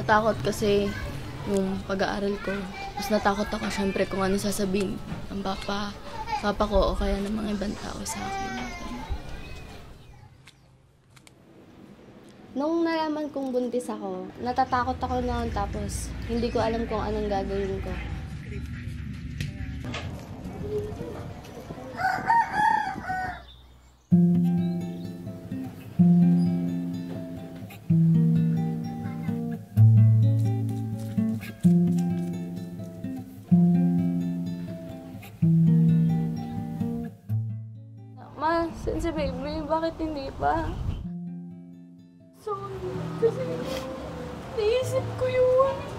Natakot kasi yung pag-aaral ko. Mas natakot ako syempre kung ano sasabihin ng papa ko o kaya ng mga ibang tao sa akin. Nung nalaman kong buntis ako, natatakot ako noon tapos hindi ko alam kung anong gagawin ko. Ma, si baby, bakit hindi pa? Sorry, kasi naisip ko yun.